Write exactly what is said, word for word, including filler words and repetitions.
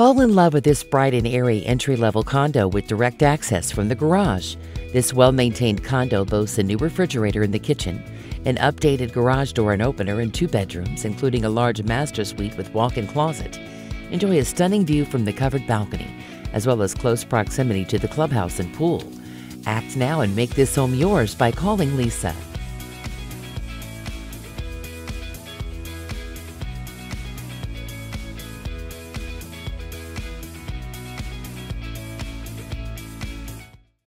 Fall in love with this bright and airy entry-level condo with direct access from the garage. This well-maintained condo boasts a new refrigerator in the kitchen, an updated garage door and opener, and two bedrooms, including a large master suite with walk-in closet. Enjoy a stunning view from the covered balcony, as well as close proximity to the clubhouse and pool. Act now and make this home yours by calling Lisa.